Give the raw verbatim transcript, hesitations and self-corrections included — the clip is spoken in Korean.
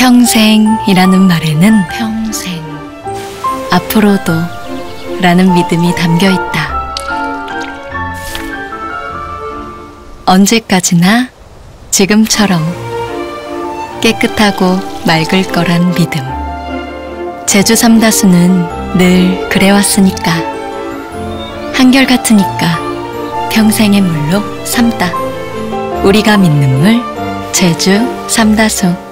평생이라는 말에는 평생, 앞으로도 라는 믿음이 담겨 있다. 언제까지나 지금처럼 깨끗하고 맑을 거란 믿음. 제주 삼다수는 늘 그래왔으니까, 한결같으니까 평생의 물로 삼다. 우리가 믿는 물, 제주 삼다수.